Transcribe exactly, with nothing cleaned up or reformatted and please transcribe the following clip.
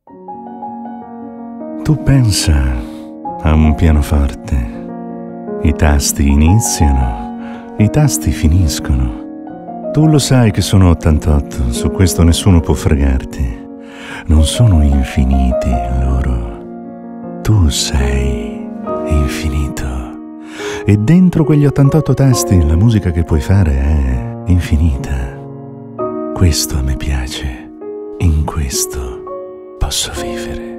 Tu pensa a un pianoforte. I tasti iniziano, i tasti finiscono. Tu lo sai che sono ottantotto, su questo nessuno può fregarti. Non sono infiniti loro. Tu sei infinito. E dentro quegli ottantotto tasti la musica che puoi fare è infinita. Questo a me piace. In questo posso vivere.